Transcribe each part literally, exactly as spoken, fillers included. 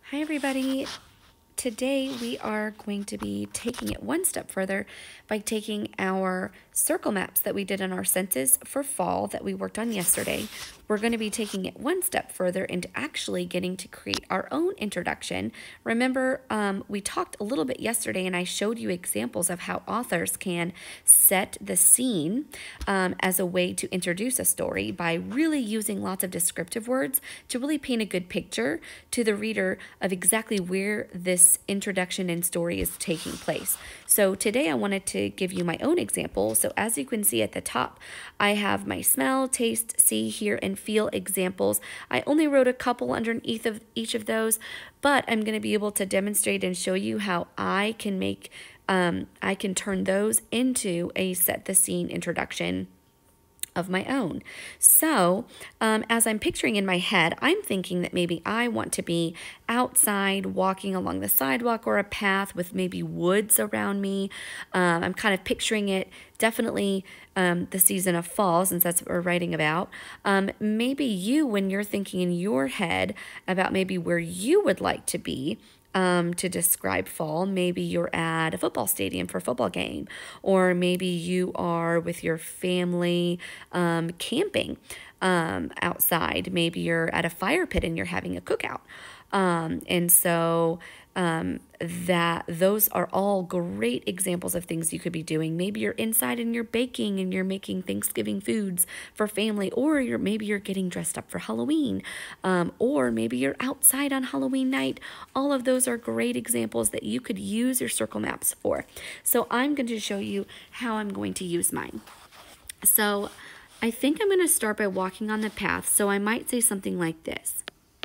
Hi everybody. Today we are going to be taking it one step further by taking our circle maps that we did in our census for fall that we worked on yesterday. We're going to be taking it one step further into actually getting to create our own introduction. Remember, um, we talked a little bit yesterday and I showed you examples of how authors can set the scene um, as a way to introduce a story by really using lots of descriptive words to really paint a good picture to the reader of exactly where this introduction and story is taking place. So today I wanted to give you my own example. So as you can see at the top, I have my smell, taste, see, hear, and feel examples. I only wrote a couple underneath of each of those, but I'm going to be able to demonstrate and show you how I can make, um, I can turn those into a set the scene introduction of my own. So um, as I'm picturing in my head, I'm thinking that maybe I want to be outside walking along the sidewalk or a path with maybe woods around me. Um, I'm kind of picturing it definitely um, the season of fall, since that's what we're writing about. Um, maybe you, when you're thinking in your head about maybe where you would like to be, Um, to describe fall, maybe you're at a football stadium for a football game, or maybe you are with your family um, camping um, outside. Maybe you're at a fire pit and you're having a cookout. Um, and so um, that those are all great examples of things you could be doing. Maybe you're inside and you're baking and you're making Thanksgiving foods for family, or you're maybe you're getting dressed up for Halloween, um, or maybe you're outside on Halloween night. All of those are great examples that you could use your circle maps for. So I'm going to show you how I'm going to use mine. So I think I'm going to start by walking on the path. So I might say something like this.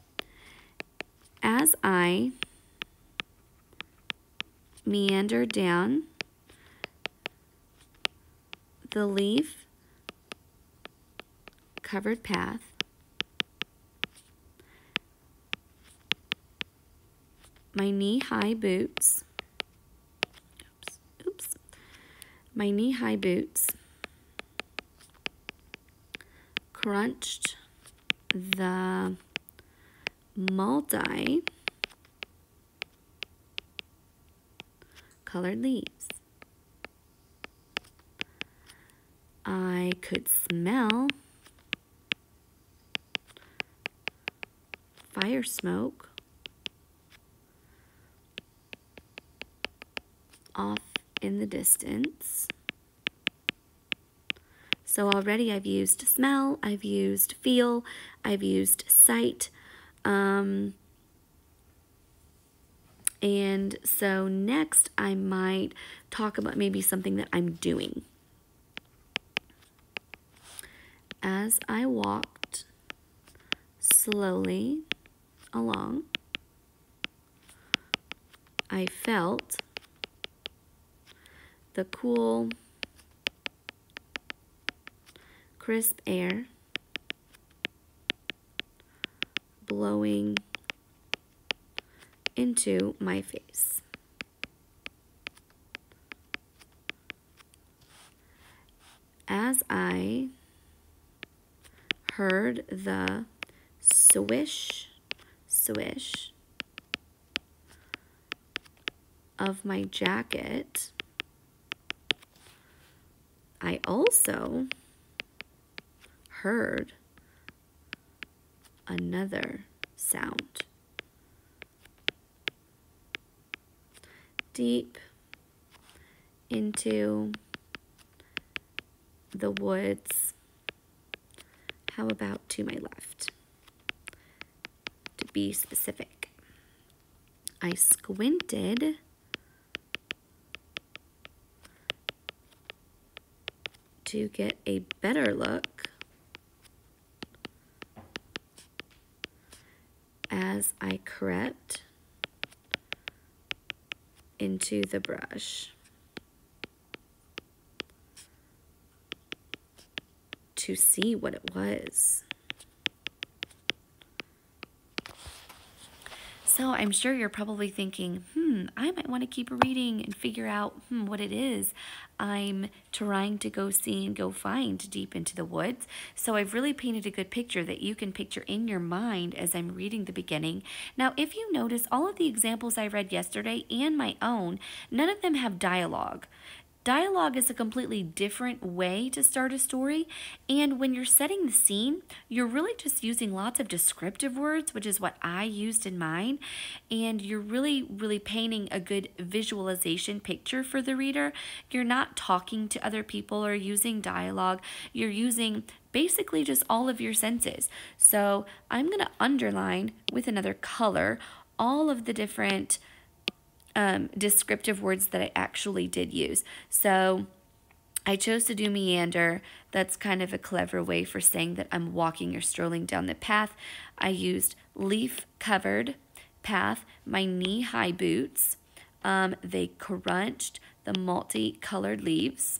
As I meander down the leaf covered path, my knee-high boots, oops, oops, my knee-high boots crunched the multi colored leaves. I could smell fire smoke off in the distance. So already I've used smell, I've used feel, I've used sight. Um, and so next I might talk about maybe something that I'm doing. As I walked slowly along, I felt the cool, crisp air blowing into my face. As I heard the swish, swish of my jacket, I also heard another sound. Deep into the woods. How about to my left? To be specific, I squinted to get a better look as I crept into the brush to see what it was. So I'm sure you're probably thinking, hmm, I might want to keep reading and figure out hmm, what it is I'm trying to go see and go find deep into the woods. So I've really painted a good picture that you can picture in your mind as I'm reading the beginning. Now, if you notice, all of the examples I read yesterday and my own, none of them have dialogue. Dialogue is a completely different way to start a story, and when you're setting the scene, you're really just using lots of descriptive words, which is what I used in mine, and you're really, really painting a good visualization picture for the reader. You're not talking to other people or using dialogue, you're using basically just all of your senses. So I'm going to underline with another color all of the different Um, descriptive words that I actually did use. So I chose to do meander. That's kind of a clever way for saying that I'm walking or strolling down the path. I used leaf-covered path, my knee-high boots. Um, they crunched the multicolored leaves.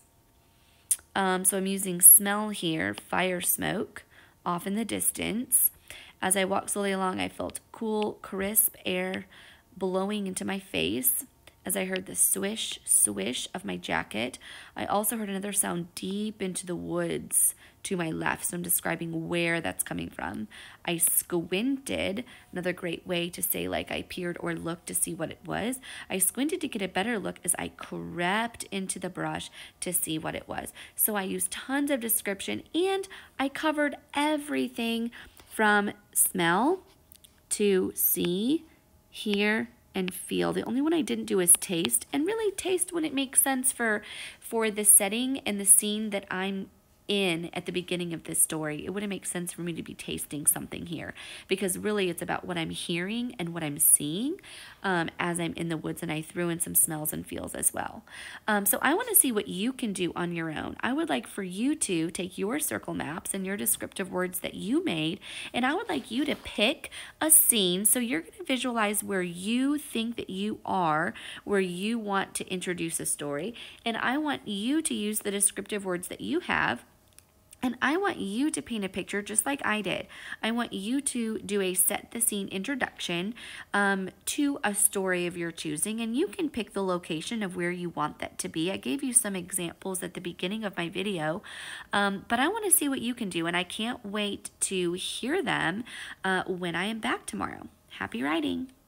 Um, so I'm using smell here, fire smoke, off in the distance. As I walked slowly along, I felt cool, crisp air blowing into my face as I heard the swish, swish of my jacket. I also heard another sound deep into the woods to my left, so I'm describing where that's coming from. I squinted, another great way to say like I peered or looked to see what it was. I squinted to get a better look as I crept into the brush to see what it was. So I used tons of description, and I covered everything from smell to see, hear, and feel. The only one I didn't do is taste, and really taste when it makes sense for for the setting and the scene that I'm in at the beginning of this story. It wouldn't make sense for me to be tasting something here, because really it's about what I'm hearing and what I'm seeing um, as I'm in the woods, and I threw in some smells and feels as well. Um, so I want to see what you can do on your own. I would like for you to take your circle maps and your descriptive words that you made, and I would like you to pick a scene. So you're going to visualize where you think that you are, where you want to introduce a story, and I want you to use the descriptive words that you have. And I want you to paint a picture just like I did. I want you to do a set the scene introduction um, to a story of your choosing, and you can pick the location of where you want that to be. I gave you some examples at the beginning of my video, um, but I want to see what you can do, and I can't wait to hear them uh, when I am back tomorrow. Happy writing!